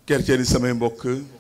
kerceen yi samay mbokk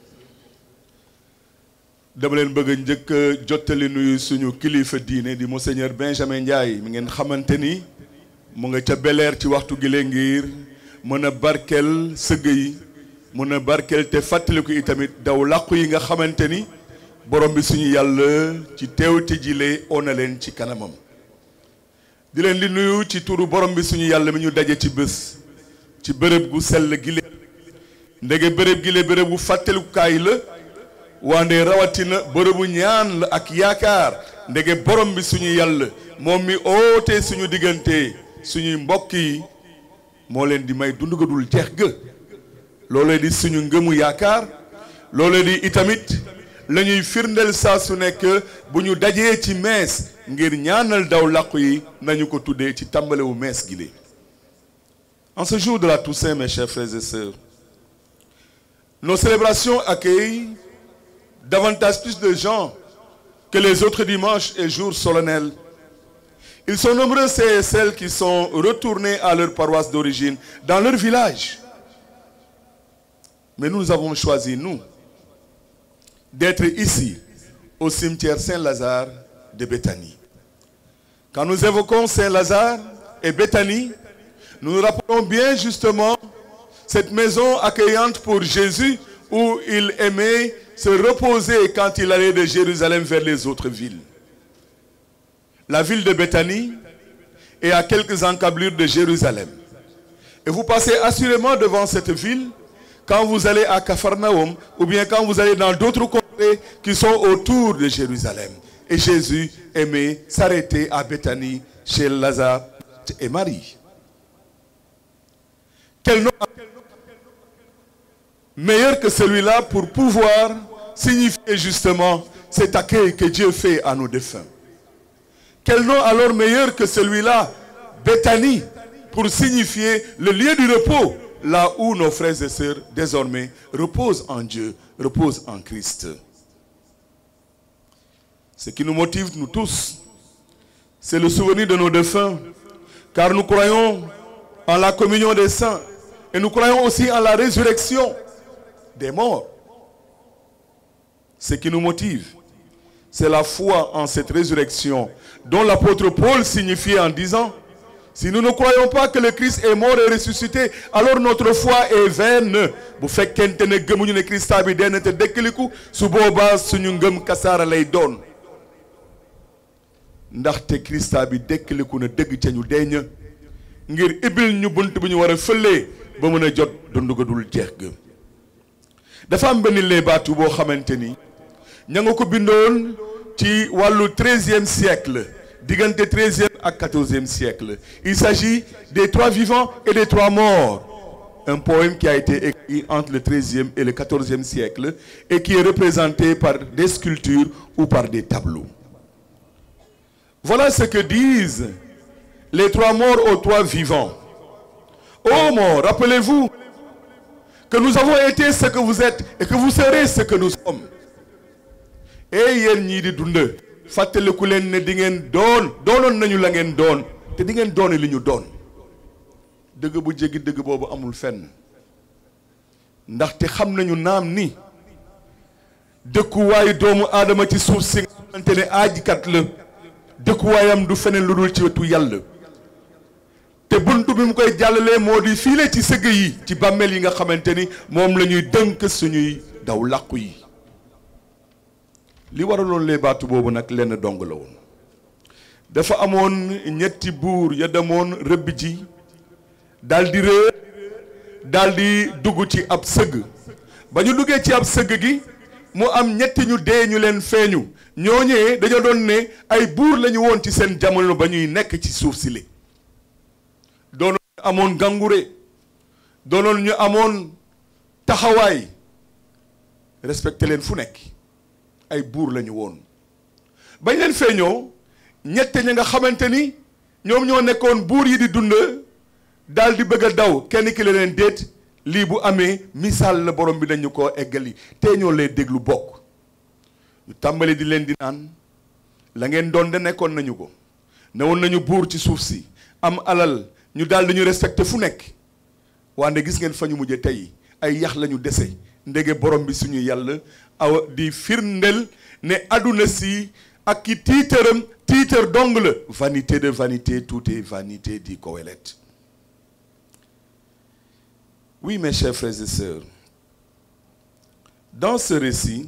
dama leen bëgg a njëkk a jottali nuyu suñu kilifa diine di monseigneur Benjamin Ndiaye mi ngeen xamante ni mu nga ca Bel-Air ci waxtu gi lee ngir mën a barkeel sëgg yi mën a barkeel te fàttaliku itamit daw làqu yi nga xamante ni borom bi suñu yàlla ci teewte ji lee ona leen ci kanamam di leen di nuyu ci turu borom bi suñu yàlla mi ñu daje ci bés ci bërëb gu sell gi lee ndege bërëb gi lee bërëb gu fàttalikukaay la wande rawatina bërëbu ñaan la ak yaakaar ndege borom bi suñu yàlla moom mi oote suñu diggante suñuy mbokk yi moo leen di may dund ga dul jeex ga loolee di suñu ngëmu yaakaar loolee di itamit la ñuy firndeel saa su nekk bu ñu dajee ci mees ngir ñaanal daw làqu yi nañu ko tuddee ci tàmbalewu mees gi. En ce jour de la Toussaint, mes chers frères et sœurs, nos célébrations accueillent davantage plus de gens que les autres dimanches et jours solennels. Ils sont nombreux, ceux et celles qui sont retournés à leur paroisse d'origine, dans leur village. Mais nous avons choisi, nous, d'être ici, au cimetière Saint-Lazare de Béthanie. Quand nous évoquons Saint-Lazare et Béthanie, nous nous rappelons bien justement cette maison accueillante pour Jésus où il aimait se reposer quand il allait de Jérusalem vers les autres villes. La ville de Béthanie est à quelques encablures de Jérusalem. Et vous passez assurément devant cette ville quand vous allez à Capharnaüm ou bien quand vous allez dans d'autres contrées qui sont autour de Jérusalem. Et Jésus aimait s'arrêter à Béthanie chez Lazare et Marie. Quel nom meilleur que celui-là pour pouvoir signifier justement cet accueil que Dieu fait à nos défunts. Quel nom alors meilleur que celui-là, Béthanie, pour signifier le lieu du repos, là où nos frères et sœurs désormais reposent en Dieu, reposent en Christ. Ce qui nous motive, nous tous, c'est le souvenir de nos défunts, car nous croyons en la communion des saints et nous croyons aussi en la résurrection des morts. Ce qui nous motive, c'est la foi en cette résurrection dont l'apôtre Paul signifiait en disant: si nous ne croyons pas que le Christ est mort et ressuscité, alors notre foi est vaine. Bu fekkente ne gëmuñu ne Christa bi dee na te dekkiliku su boobaa suñu ngëm kasaara lay doon ndaxte Christa bi dekkiliku na dëgg ca ñu dee ña ngir ibil ñu bunt bi ñu war a fëlee ba mën a jot dund ga dul jeex ga. dafa am benn leebaatu boo xamante ni ña nga ko bindoon ci wàllu 13e siècle diggante 13e ak 14e siècle. Il s'agit des 3 vivants et des 3 morts. Un poème qui a été écrit entre le 13e et le 14e siècle et qui est représenté par des sculptures ou par des tableaux. Voilà ce que disent les 3 morts aux 3 vivants. Ô morts, rappelez-vous que nous avons été ce que vous êtes et que vous serez ce que nous sommes. Et yéen ñii di dund fàttaliku leen ne di ngeen doonoon nañu la ngeen doon te di ngeen doon li ñu doon. dëgg bu jéggi dëgg boobu amul fenn ndaxte xam nañu naam ni dëkkuwaayu doomu aadama ci suuf si nga xamante ne aajkat la dëkkuwaayam du feneen lu dul ci wetu yàlla te buntu bi mu koy jàllalee moo di fiile ci sëgg yi ci bàmmeel yi nga xamante ni moom la ñuy dënk suñuy daw làqu yi. li waraloon lee baatu boobu nag lenn dong la woon dafa amoon ñetti buur ya demoon rëbb ji daal di réer daal di dugg ci ab sëgg ba ñu duggee ci ab sëgg gi mu am ñetti ñu dee ñu leen feeñu ñooñee dañoo doon ne ay buur lañu woon ci seen jamono ba ñuy nekk ci suuf si li doonoon ñu amoon gàngure doonoon ñu amoon taxawaay respecté leen fu nekk ay buur lañu woon bañ leen feeñoo ñette ña nga xamante ni ñoom ñoo nekkoon buur yi di dund daal di bëgg a daw kenn ki la leen déet lii bu amee misaal la borom bi dañu ko eggali te ñoo lay déglu bokk ñu tàmbali di leen di naan la ngeen doon de nekkoon nañu ko newoon nañu buur ci suuf si am alal ñu daal di ñu respecté fu nekk wante gis ngeen fa ñu mujje tey ay yax lañu dese ndege borom bi suñu yàlla aw di firndel ne aduna si ak ki tiitër dong la vanité de vanité tout est vanité dit Kohelet. Oui mes chers frères et sœurs, dans ce récit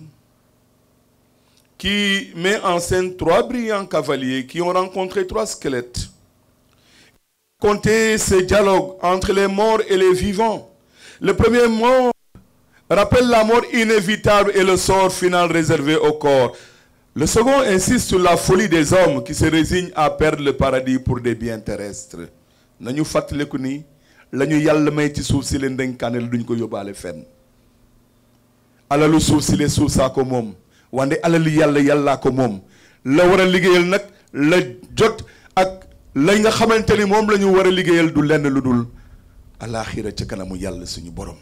qui met en scène 3 brillants cavaliers qui ont rencontré 3 squelettes, comptez ce dialogue entre les morts et les vivants. Le premier mort rappelle la mort inévitable et le sort final réservé au corps. Le second insiste sur la folie des hommes qui se résignent à perdre le paradis pour des biens terrestres. Nañu fàttaliku ni lañu yàlla may ci suuf si leen dénkaane la duñ ko yóbbaale fenn. Alalu suuf si le suuf saa ko moom wante alalu yàlla yàllaa ko moom la war a liggéeyal nag la jot ak la nga xamante ni moom la ñu war a liggéeyal du lenn lu dul alaaxira ca kanamu yàlla suñu borom.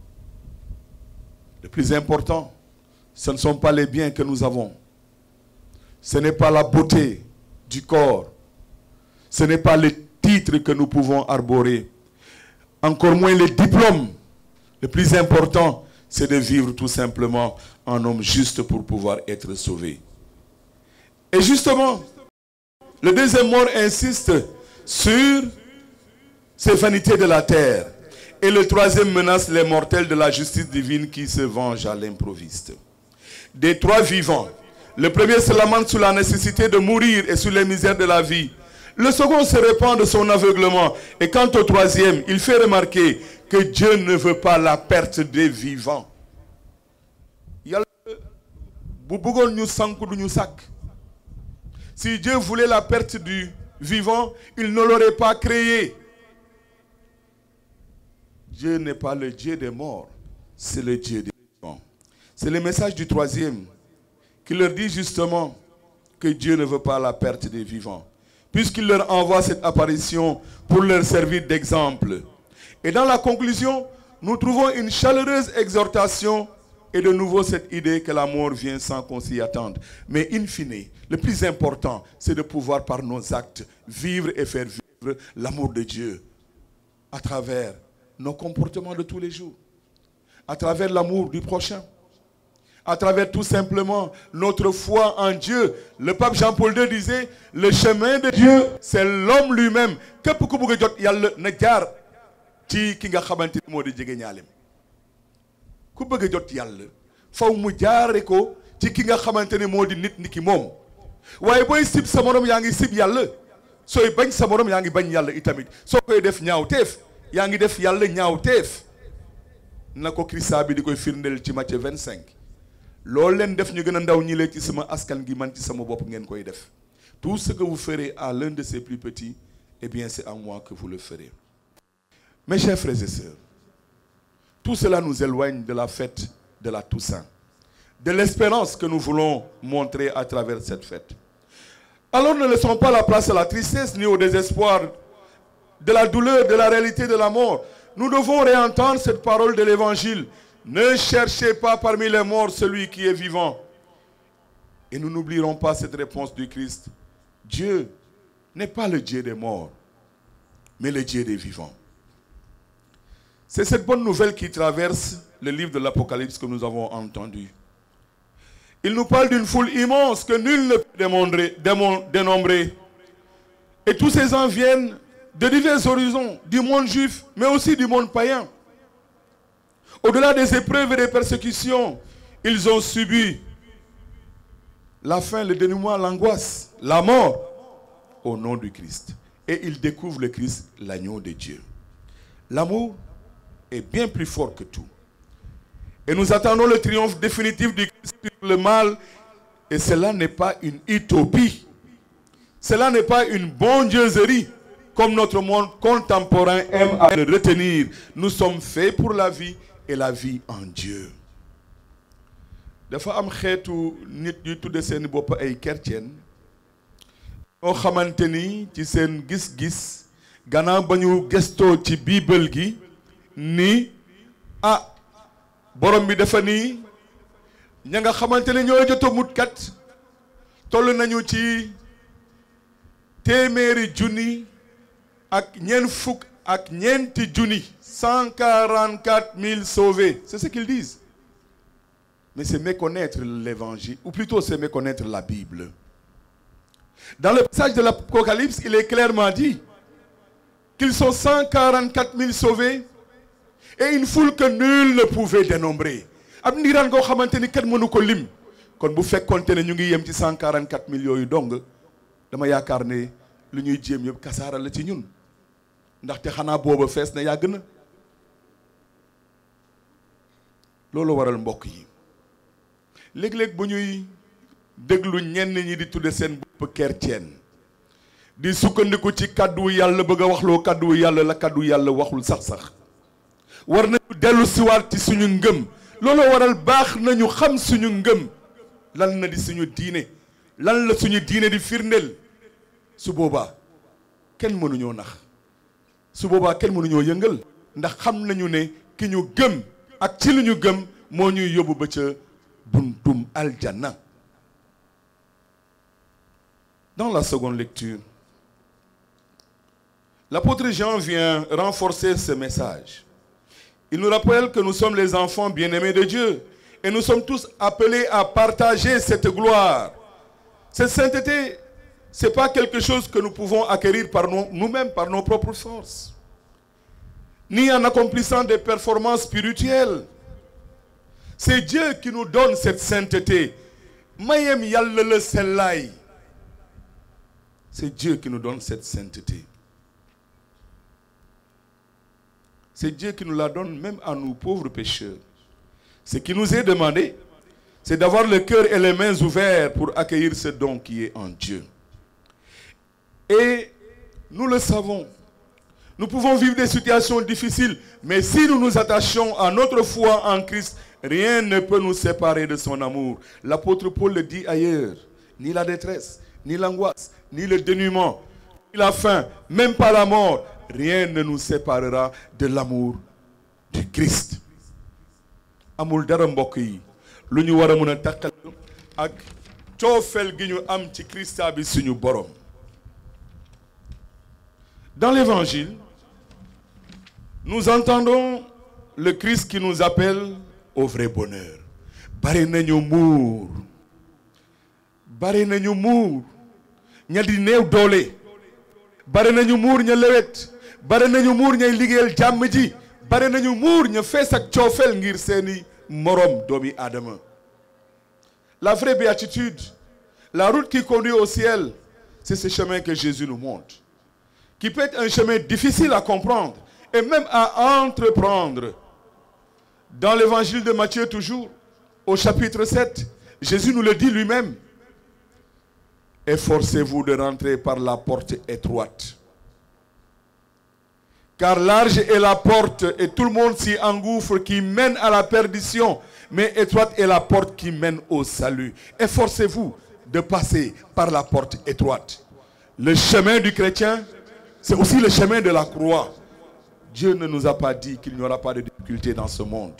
Le plus important, ce ne sont pas les biens que nous avons. Ce n'est pas la beauté du corps. Ce n'est pas les titres que nous pouvons arborer. Encore moins les diplômes. Le plus important, c'est de vivre tout simplement en homme juste pour pouvoir être sauvé. Et justement, le deuxième mort insiste sur ces vanités de la terre. Et le troisième menace les mortels de la justice divine qui se vengent à l'improviste. Des 3 vivants, le premier se lamente sur la nécessité de mourir et sur les misères de la vie. Le second se répand de son aveuglement. Et quant au troisième, il fait remarquer que Dieu ne veut pas la perte des vivants. Si Dieu voulait la perte du vivant, il ne l'aurait pas créé. Dieu n'est pas le Dieu des morts, c'est le Dieu des vivants. C'est le message du troisième qui leur dit justement que Dieu ne veut pas la perte des vivants, puisqu'il leur envoie cette apparition pour leur servir d'exemple. Et dans la conclusion, nous trouvons une chaleureuse exhortation et de nouveau cette idée que la mort vient sans qu'on s'y attende. Mais in fine, le plus important, c'est de pouvoir par nos actes vivre et faire vivre l'amour de Dieu à travers nos comportements de tous les jours, à travers l'amour du prochain, à travers tout simplement notre foi en Dieu. Le pape Jean-Paul II disait, le chemin de Dieu, c'est l'homme lui-même. Képp ku bëgg jot Yàlla na jaar ci ki nga xamante ni moo di jege ñaaleem. Ku bëgg jot Yàlla faw mu jaare ko ci ki nga xamante ni moo di nit ni ki moom. Waaye booy sib sa morom yaa ngi sib Yàlla, sooy bañ sa morom yaa ngi bañ Yàlla itamit. Soo koy def ñaawteef yaa ngi def Yàlla ñaawteef. Na ko Krista bi di koy firndeel ci Matthieu 25. loolu leen def ñu gën a ndaw ñi leen ci sama askan gi man ci sama bopp ngeen koy def. Tout ce que vous ferez à l'un de ces plus petits, eh bien c'est à moi que vous le ferez. Mes chers frères et sœurs, tout cela nous éloigne de la fête de la Toussaint, de l'espérance que nous voulons montrer à travers cette fête. Alors ne laissons pas la place à la tristesse ni au désespoir, de la douleur, de la réalité de la mort. Nous devons réentendre cette parole de l'Évangile. Ne cherchez pas parmi les morts celui qui est vivant. Et nous n'oublierons pas cette réponse du Christ. Dieu n'est pas le Dieu des morts, mais le Dieu des vivants. C'est cette bonne nouvelle qui traverse le livre de l'Apocalypse que nous avons entendu. Il nous parle d'une foule immense que nul ne peut dénombrer. Et tous ces gens viennent de divers horizons, du monde juif, mais aussi du monde païen. Au-delà des épreuves et des persécutions, ils ont subi la faim, le dénouement, l'angoisse, la mort, au nom du Christ. Et ils découvrent le Christ, l'agneau de Dieu. L'amour est bien plus fort que tout. Et nous attendons le triomphe définitif du Christ sur le mal. Et cela n'est pas une utopie. Cela n'est pas une bondieuserie, comme notre monde contemporain aime à le retenir. Nous sommes faits pour la vie et la vie en Dieu. Dafa am xeetu nit yu tudde seen bopp ay chrétien ñoo xamante ni ci seen gis-gis gannaaw ba ñu gëstoo ci bible gi ni borom bi dafa ni ña nga xamante ne ñoo jot a mutkat toll nañu ci téeméeri junni ak ñeent fukk ak ñeenti junni 144 000 sauvés. C'est ce qu'ils disent. Mais c'est méconnaître l'évangile, ou plutôt c'est méconnaître la Bible. Dans le passage de l'Apocalypse, il est clairement dit qu'ils sont 144 000 sauvés et une foule que nul ne pouvait dénombrer. am niiraan goo xamante ni kenn mënu ko lim kon bu fekkoonte ne ñu ngi yem ci 144 000 yooyu dong dama yaakaar ne lu ñuy jéem yëpp kasaara la ci ñun ndaxte xanaa booba fees na yàgg na. loolu waral mbokk yi léeg-léeg bu ñuy déglu ñenn ñi di tudde seen bopp chrétien di sukkandiku ci kàddu yàlla bëgg a waxloo kàddu yàlla la kàddu yàlla waxul sax war nañu dellu siwaat ci suñu ngëm. loolu waral baax nañu xam suñu ngëm lan na di suñu diine lan la suñu diine di firndeel su boobaa kenn mënuñoo nax su boobaa kenn mënuñoo yëngal ndax xam nañu ne ki ñu gëm ak ci lu ñu gëm moo ñuy yóbbu ba ca buntum aljanna. Dans la seconde lecture, l'apôtre Jean vient renforcer ce message. Il nous rappelle que nous sommes les enfants bien-aimés de Dieu et nous sommes tous appelés à partager cette gloire. Cette sainteté, ce n'est pas quelque chose que nous pouvons acquérir par nous-mêmes, par nos propres forces, ni en accomplissant des performances spirituelles. C'est Dieu qui nous donne cette sainteté. Mayem yalla le sellay. C'est Dieu qui nous donne cette sainteté. C'est Dieu qui nous la donne même à nous pauvres pécheurs. Ce qui nous est demandé, c'est d'avoir le cœur et les mains ouverts pour accueillir ce don qui est en Dieu. Et nous le savons. Nous pouvons vivre des situations difficiles, mais si nous nous attachons à notre foi en Christ, rien ne peut nous séparer de son amour. L'apôtre Paul le dit ailleurs. Ni la détresse, ni l'angoisse, ni le dénuement, ni la faim, même pas la mort. Rien ne nous séparera de l'amour du Christ. Amul dara mbokk yi lu ñu war a mën a takkal ak coofeel gi ñu am ci Christa bi suñu borom. Dans l'évangile, nous entendons le Christ qui nous appelle au vrai bonheur. Bari nañu muur ña di néew doole, bari nañu muur ña lewet, bari nañu muur ñay liggéeyal jàmm ji, bari nañu muur ña fees ak coofeel ngir seeni morom doomi aadama. La vraie béatitude, la route qui conduit au ciel, c'est ce chemin que Jésus nous montre, qui peut être un chemin difficile à comprendre et même à entreprendre. Dans l'évangile de Matthieu toujours, au chapitre 7, Jésus nous le dit lui-même. Efforcez-vous de rentrer par la porte étroite. Car large est la porte et tout le monde s'y engouffre qui mène à la perdition. Mais étroite est la porte qui mène au salut. Efforcez-vous de passer par la porte étroite. Le chemin du chrétien, c'est aussi le chemin de la croix. Dieu ne nous a pas dit qu'il n'y aura pas de difficultés dans ce monde.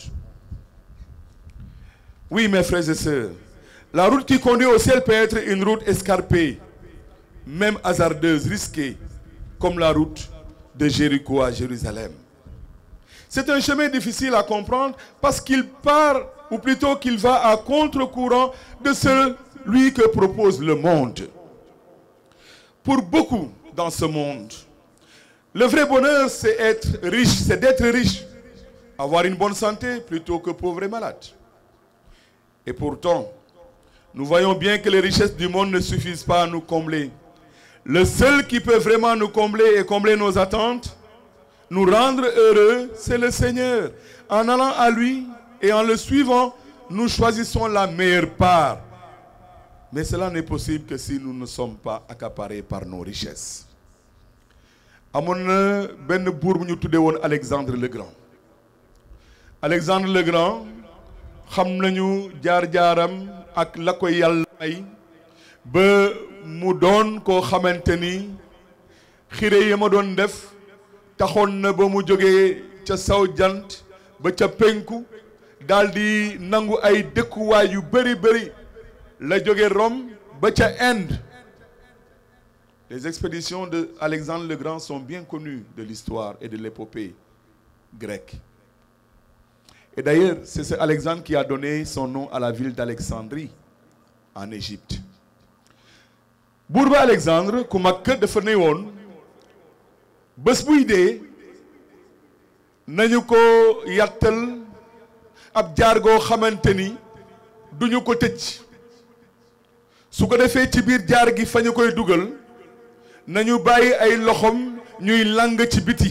Oui, mes frères et sœurs, la route qui conduit au ciel peut être une route escarpée, même hasardeuse, risquée, comme la route de Jéricho à Jérusalem. C'est un chemin difficile à comprendre parce qu'il part, ou plutôt qu'il va à contre-courant de celui que propose le monde. Pour beaucoup dans ce monde, le vrai bonheur, c'est être riche, c'est d'être riche, avoir une bonne santé plutôt que pauvre et malade. Et pourtant, nous voyons bien que les richesses du monde ne suffisent pas à nous combler. Le seul qui peut vraiment nous combler et combler nos attentes, nous rendre heureux, c'est le Seigneur. En allant à lui et en le suivant, nous choisissons la meilleure part. Mais cela n'est possible que si nous ne sommes pas accaparés par nos richesses. Amoon na benn buur bu ñu tuddee woon Alexandre le Grand. Alexandre le Grand xam nañu jaar-jaaram ak la ko yàlla may ba mu doon koo xamante ni xire yi ma doon def taxoon na ba mu jógee ca saw jant ba ca penku daal di nangu ay dëkkuwaay yu bëri la jóge Rome ba ca Inde Les expéditions d'Alexandre le Grand sont bien connues de l'histoire et de l'épopée grecque. Et d'ailleurs, c'est ce Alexandre qui a donné son nom à la ville d'Alexandrie, en Égypte. buur ba Alexandre ku mag dafa ne woon bés buy dee nañu ko yàttal ab jaar goo xamante ni duñu ko tëj su ko defee ci biir jaar gi fa ñu koy dugal nañu bàyyi ay loxom ñuy lang ci biti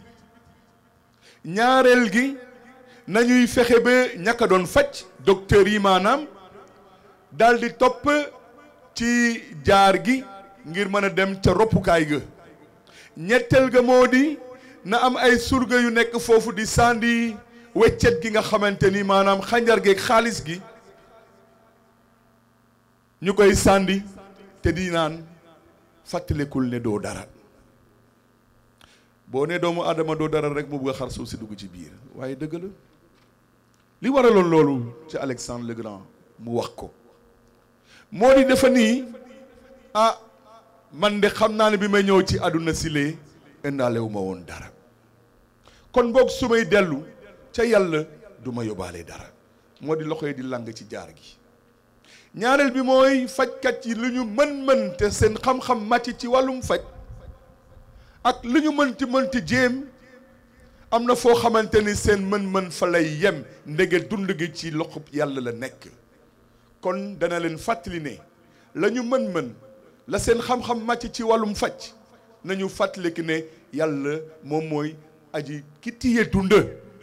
ñaareel gi nañuy fexe ba ñaka doon faj docteur yi maanaam daldi topp ci jaar gi ngir mën a dem ca roppukaay ga ñetteel ga moo di na am ay surga yu nekk foofu di sandi weccet gi nga xamante ni maanaam xànjar geeg xaalis gi ñu koy sandi te di naan fàttalikul ne doo dara boo ne doomu adama doo dara rek mu bëgg a xar suuf si dugg ci biir waaye dëgg la li waraloon loolu ci Alexandre le Grand mu wax ko moo di dafa nii man de xam naa ne bi may ñëw ci àdduna si lee indaalewu ma woon dara kon boog su may dellu ca yàlla du ma yóbbaale dara moo di loxo yi di lang ci jaar gi ñaareel bi mooy fajkat yi lu ñu mën te seen xam-xam màcc ci wàllum faj ak lu ñu mënti jéem am na foo xamante ni seen mën-mën fa lay yem ndege dund gi ci loxo yàlla la nekk kon dana leen fàttali ne la ñu mën la seen xam-xam màcc ci wàllum faj nañu fàttali ki ne yàlla moom mooy aji ki tiye dund.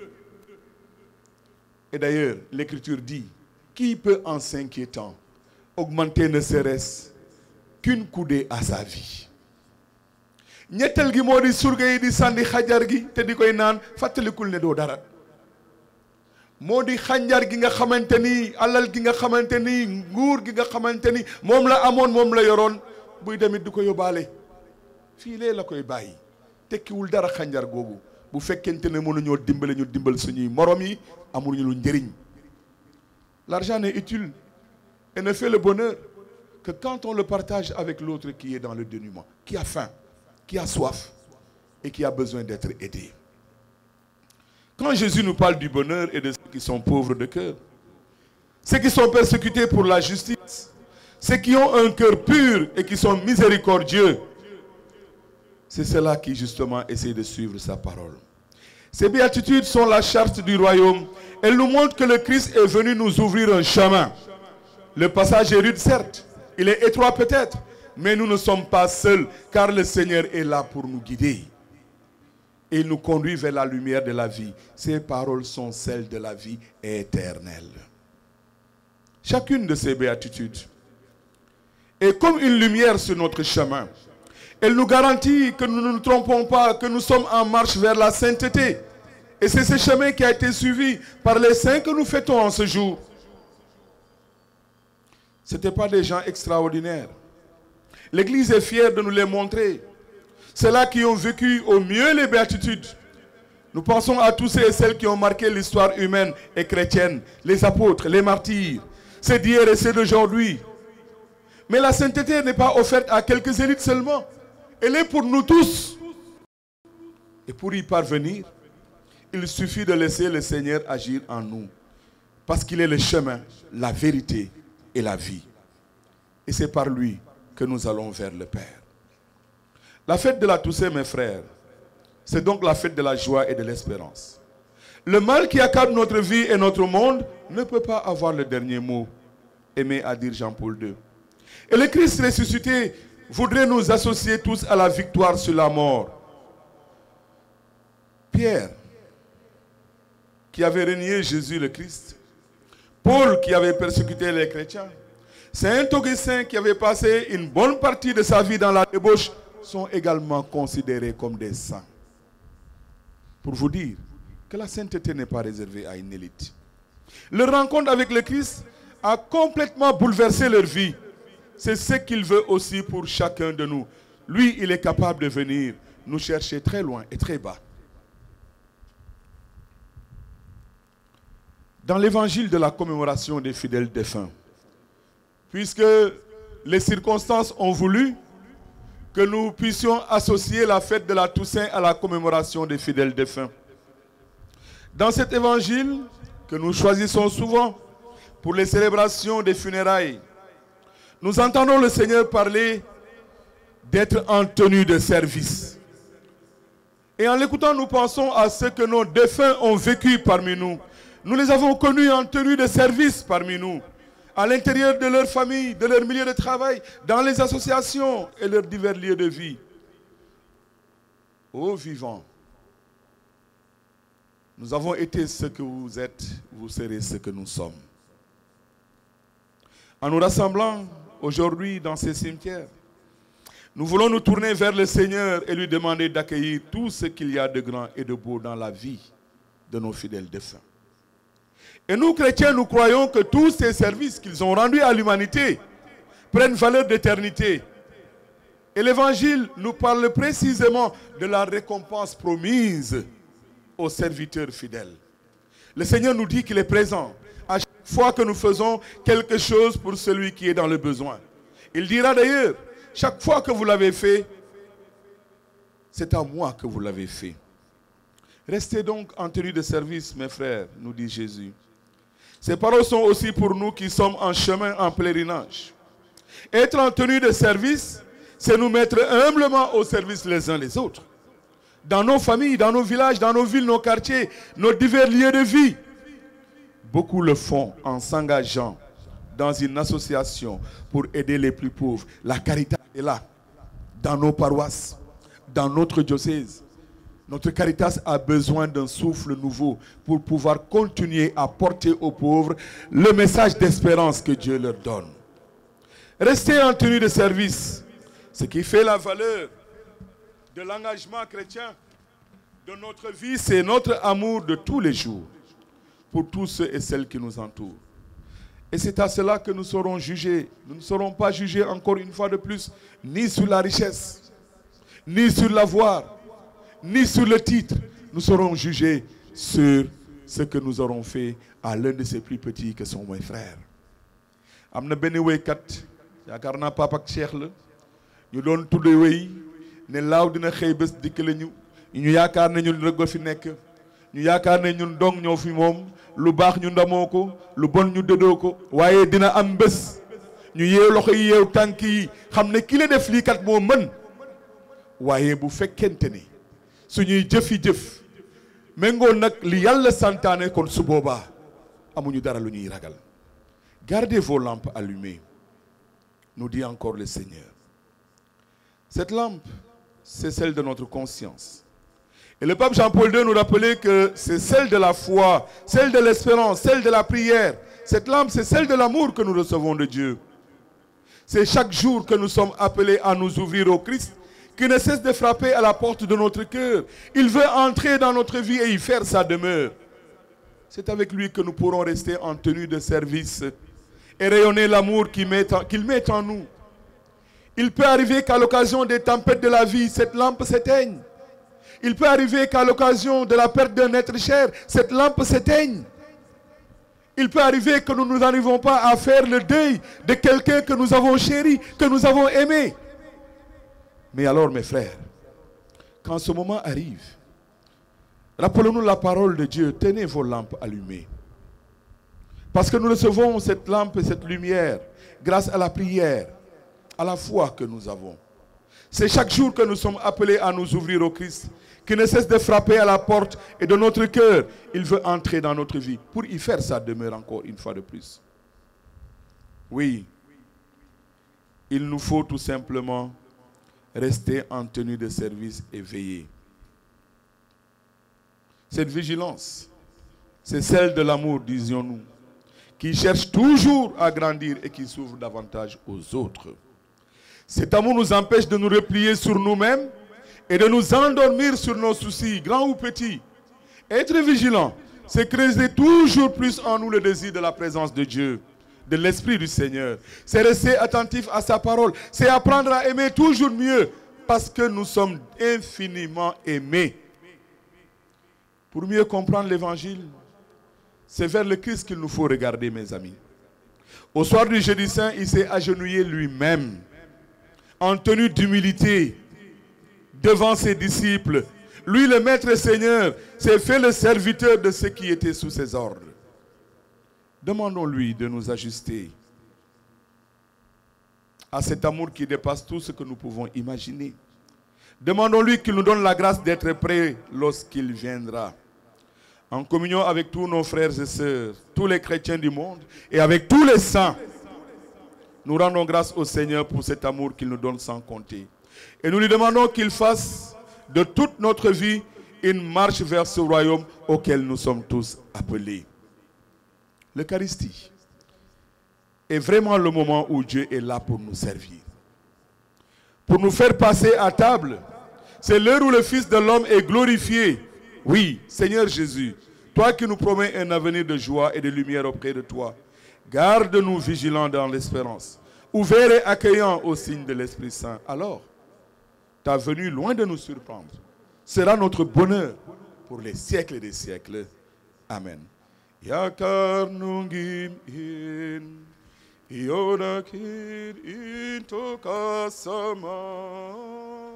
Et d'ailleurs l'écriture dit qui peut en s'inquiétant augmenter ne serait-ce qu'une coudée à sa vie. ñetteel gi moo di surga yi di sànni xajar gi te di koy naan fàttalikul ne doo dara moo di xànjar gi nga xamante ni alal gi nga xamante ni nguur gi nga xamante ni moom la amoon moom la yoroon buy demit du ko yóbbaale fii lee la koy bàyyi tekkiwul dara xànjar googu bu fekkente ne mënuñoo dimbale ñu dimbal suñuy morom yi amuñu lu njëriñ. L'argent n'est utile et ne fait le bonheur que quand on le partage avec l'autre qui est dans le dénuement, qui a faim, qui a soif et qui a besoin d'être aidé. Quand Jésus nous parle du bonheur et de ceux qui sont pauvres de cœur, ceux qui sont persécutés pour la justice, ceux qui ont un cœur pur et qui sont miséricordieux, c'est ceux-là qui justement essaient de suivre sa parole. Ces béatitudes sont la charte du royaume. Elles nous montrent que le Christ est venu nous ouvrir un chemin. Le passage est rude, certes, il est étroit peut-être, mais nous ne sommes pas seuls, car le Seigneur est là pour nous guider. Et il nous conduit vers la lumière de la vie. Ces paroles sont celles de la vie éternelle. Chacune de ces béatitudes est comme une lumière sur notre chemin. Elle nous garantit que nous ne nous trompons pas, que nous sommes en marche vers la sainteté. Et c'est ce chemin qui a été suivi par les saints que nous fêtons en ce jour. Ce n'étaient pas des gens extraordinaires. L'Église est fière de nous les montrer. Ceux-là qui ont vécu au mieux les béatitudes. Nous pensons à tous ceux et celles qui ont marqué l'histoire humaine et chrétienne, les apôtres, les martyrs, ceux d'hier et ceux d'aujourd'hui. Mais la sainteté n'est pas offerte à quelques élites seulement. Elle est pour nous tous. Et pour y parvenir, il suffit de laisser le Seigneur agir en nous. Parce qu'il est le chemin, la vérité et la vie. Et c'est par lui que nous allons vers le Père. La fête de la Toussaint, mes frères, c'est donc la fête de la joie et de l'espérance. Le mal qui accable notre vie et notre monde ne peut pas avoir le dernier mot, aimé à dire Jean-Paul II. Et le Christ ressuscité voudrait nous associer tous à la victoire sur la mort. Pierre, qui avait renié Jésus le Christ, Paul, qui avait persécuté les chrétiens, Saint Augustin, qui avait passé une bonne partie de sa vie dans la débauche, sont également considérés comme des saints. Pour vous dire que la sainteté n'est pas réservée à une élite. Leur rencontre avec le Christ a complètement bouleversé leur vie. C'est ce qu'il veut aussi pour chacun de nous. Lui, il est capable de venir nous chercher très loin et très bas. Dans l'évangile de la commémoration des fidèles défunts, puisque les circonstances ont voulu que nous puissions associer la fête de la Toussaint à la commémoration des fidèles défunts. Dans cet évangile que nous choisissons souvent pour les célébrations des funérailles, nous entendons le Seigneur parler d'être en tenue de service. Et en l'écoutant, nous pensons à ce que nos défunts ont vécu parmi nous. Nous les avons connus en tenue de service parmi nous, à l'intérieur de leur famille, de leur milieu de travail, dans les associations et leurs divers lieux de vie. Ô vivants, nous avons été ce que vous êtes, vous serez ce que nous sommes. En nous rassemblant aujourd'hui dans ces cimetières, nous voulons nous tourner vers le Seigneur et lui demander d'accueillir tout ce qu'il y a de grand et de beau dans la vie de nos fidèles défunts. Et nous, chrétiens, nous croyons que tous ces services qu'ils ont rendus à l'humanité prennent valeur d'éternité. Et l'Évangile nous parle précisément de la récompense promise aux serviteurs fidèles. Le Seigneur nous dit qu'il est présent à chaque fois que nous faisons quelque chose pour celui qui est dans le besoin. Il dira d'ailleurs, chaque fois que vous l'avez fait, c'est à moi que vous l'avez fait. Restez donc en tenue de service, mes frères, nous dit Jésus. Ces paroles sont aussi pour nous qui sommes en chemin, en pèlerinage. Être en tenue de service, c'est nous mettre humblement au service les uns les autres. Dans nos familles, dans nos villages, dans nos villes, nos quartiers, nos divers lieux de vie. Beaucoup le font en s'engageant dans une association pour aider les plus pauvres. La Caritas est là, dans nos paroisses, dans notre diocèse. Notre Caritas a besoin d'un souffle nouveau pour pouvoir continuer à porter aux pauvres le message d'espérance que Dieu leur donne. Rester en tenue de service, ce qui fait la valeur de l'engagement chrétien de notre vie, c'est notre amour de tous les jours pour tous ceux et celles qui nous entourent. Et c'est à cela que nous serons jugés. Nous ne serons pas jugés encore une fois de plus, ni sur la richesse, ni sur l'avoir, ni sur le titre. Nous serons jugés sur ce que nous aurons fait à l'un de ces plus petits que sont mes frères. Amna benn wéykat yaakaar naa papa ak Cheikh la ñu doon tudde wéy ne laaw dina xëy bés dikk la ñu yaakaar ne ñun rek fi nekk ñu yaakaar ne ñun dong ñoo fi moom lu baax ñu ndamoo ko lu bon ñu dëddoo ko waaye dina am bés ñu yeew loxo yi yeew tànk yi xam ne ki la def lii kat moo mën waaye bu fekkente ni suñuy jëfi jëf méngoo nag li yàlla santaane kon su boobaa amuñu dara lu ñuy ragal. Gardez vos lampes allumées, nous dit encore le Seigneur. Cette lampe, c'est celle de notre conscience. Et le pape Jean-Paul II nous rappelait que c'est celle de la foi, celle de l'espérance, celle de la prière. Cette lampe, c'est celle de l'amour que nous recevons de Dieu. C'est chaque jour que nous sommes appelés à nous ouvrir au Christ, qui ne cesse de frapper à la porte de notre cœur. Il veut entrer dans notre vie et y faire sa demeure. C'est avec lui que nous pourrons rester en tenue de service et rayonner l'amour qu'il met en nous. Il peut arriver qu'à l'occasion des tempêtes de la vie, cette lampe s'éteigne. Il peut arriver qu'à l'occasion de la perte d'un être cher, cette lampe s'éteigne. Il peut arriver que nous n'arrivons pas à faire le deuil de quelqu'un que nous avons chéri, que nous avons aimé. Mais alors, mes frères, quand ce moment arrive, rappelons-nous la parole de Dieu, tenez vos lampes allumées. Parce que nous recevons cette lampe et cette lumière grâce à la prière, à la foi que nous avons. C'est chaque jour que nous sommes appelés à nous ouvrir au Christ, qui ne cesse de frapper à la porte et de notre cœur. Il veut entrer dans notre vie pour y faire sa demeure encore une fois de plus. Oui, il nous faut tout simplement rester en tenue de service et veiller. Cette vigilance, c'est celle de l'amour, disions-nous, qui cherche toujours à grandir et qui s'ouvre davantage aux autres. Cet amour nous empêche de nous replier sur nous-mêmes et de nous endormir sur nos soucis, grands ou petits. Être vigilant, c'est creuser toujours plus en nous le désir de la présence de Dieu, de l'Esprit du Seigneur. C'est rester attentif à sa parole. C'est apprendre à aimer toujours mieux parce que nous sommes infiniment aimés. Pour mieux comprendre l'Évangile, c'est vers le Christ qu'il nous faut regarder, mes amis. Au soir du Jeudi Saint, il s'est agenouillé lui-même en tenue d'humilité devant ses disciples. Lui, le Maître Seigneur, s'est fait le serviteur de ceux qui étaient sous ses ordres. Demandons-lui de nous ajuster à cet amour qui dépasse tout ce que nous pouvons imaginer. Demandons-lui qu'il nous donne la grâce d'être prêts lorsqu'il viendra. En communion avec tous nos frères et sœurs, tous les chrétiens du monde et avec tous les saints, nous rendons grâce au Seigneur pour cet amour qu'il nous donne sans compter. Et nous lui demandons qu'il fasse de toute notre vie une marche vers ce royaume auquel nous sommes tous appelés. L'Eucharistie est vraiment le moment où Dieu est là pour nous servir. Pour nous faire passer à table. C'est l'heure où le Fils de l'homme est glorifié. Oui, Seigneur Jésus, toi qui nous promets un avenir de joie et de lumière auprès de toi, garde-nous vigilants dans l'espérance, ouverts et accueillants au signe de l'Esprit Saint. Alors, ta venue, loin de nous surprendre, sera notre bonheur pour les siècles des siècles. Amen. Yakarnungim in Yodakin in Tokasama.